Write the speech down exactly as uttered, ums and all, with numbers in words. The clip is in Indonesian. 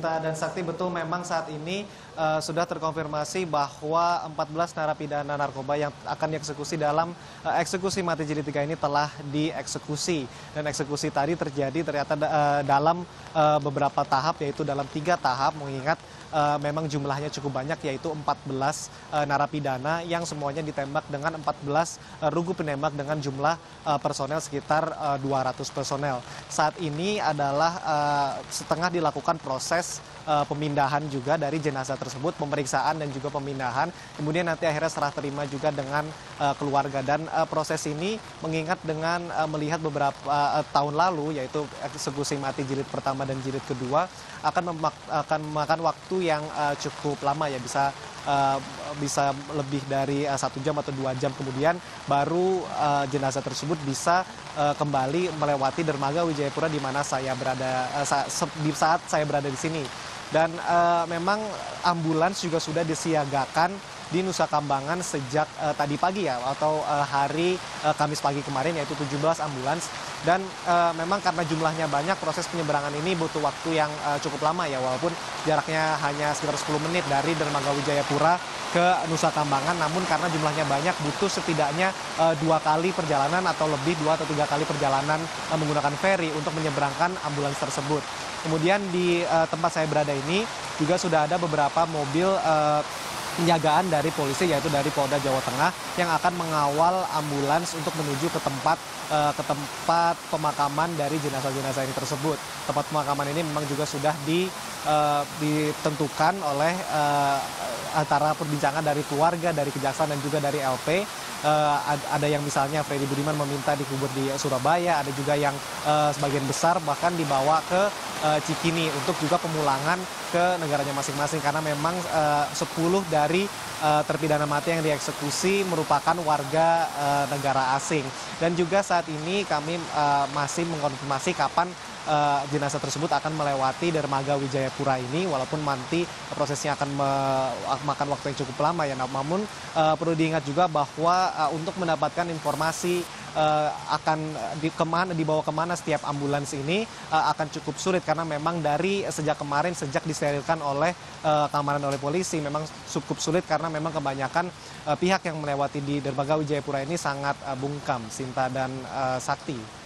Sinta dan Sakti, betul memang saat ini uh, sudah terkonfirmasi bahwa empat belas narapidana narkoba yang akan dieksekusi dalam uh, eksekusi mati jilid tiga ini telah dieksekusi. Dan eksekusi tadi terjadi ternyata uh, dalam uh, beberapa tahap, yaitu dalam tiga tahap, mengingat uh, memang jumlahnya cukup banyak, yaitu empat belas uh, narapidana yang semuanya ditembak dengan empat belas uh, regu penembak dengan jumlah uh, personel sekitar uh, dua ratus personel. Saat ini adalah uh, setengah dilakukan proses uh, pemindahan juga dari jenazah tersebut, pemeriksaan dan juga pemindahan. Kemudian nanti akhirnya serah terima juga dengan uh, keluarga. Dan uh, proses ini mengingat dengan uh, melihat beberapa uh, tahun lalu, yaitu eksekusi mati jilid pertama dan jilid kedua, akan, memak akan memakan waktu yang uh, cukup lama, ya bisa uh, bisa lebih dari uh, satu jam atau dua jam kemudian baru uh, jenazah tersebut bisa uh, kembali melewati dermaga Wijayapura di mana saya berada uh, sa di saat saya berada di sini. Dan uh, memang ambulans juga sudah disiagakan di Nusa Kambangan sejak uh, tadi pagi, ya, atau uh, hari uh, Kamis pagi kemarin, yaitu tujuh belas ambulans. Dan uh, memang karena jumlahnya banyak, proses penyeberangan ini butuh waktu yang uh, cukup lama, ya, walaupun jaraknya hanya sekitar sepuluh menit dari dermaga Wijayapura ke Nusa Kambangan. Namun karena jumlahnya banyak, butuh setidaknya uh, dua kali perjalanan atau lebih dua atau tiga kali perjalanan uh, menggunakan feri untuk menyeberangkan ambulans tersebut. Kemudian di uh, tempat saya berada ini juga sudah ada beberapa mobil uh, penjagaan dari polisi, yaitu dari Polda Jawa Tengah, yang akan mengawal ambulans untuk menuju ke tempat uh, ke tempat pemakaman dari jenazah-jenazah ini tersebut. Tempat pemakaman ini memang juga sudah di, uh, ditentukan oleh uh, antara perbincangan dari keluarga, dari kejaksaan dan juga dari L P. Uh, ada yang misalnya Freddy Budiman meminta dikubur di Surabaya, ada juga yang uh, sebagian besar bahkan dibawa ke uh, Cikini untuk juga pemulangan ke negaranya masing-masing, karena memang uh, sepuluh dari uh, terpidana mati yang dieksekusi merupakan warga uh, negara asing. Dan juga saat ini kami uh, masih mengkonfirmasi kapan uh, jenazah tersebut akan melewati dermaga Wijayapura ini, walaupun nanti prosesnya akan memakan waktu yang cukup lama, ya. Namun uh, perlu diingat juga bahwa uh, untuk mendapatkan informasi uh, akan di, kemana, dibawa kemana setiap ambulans ini uh, akan cukup sulit, karena memang dari sejak kemarin, sejak disterilkan oleh uh, keamanan oleh polisi, memang cukup sulit karena memang kebanyakan uh, pihak yang melewati di dermaga Wijayapura ini sangat uh, bungkam, Sinta dan uh, Sakti.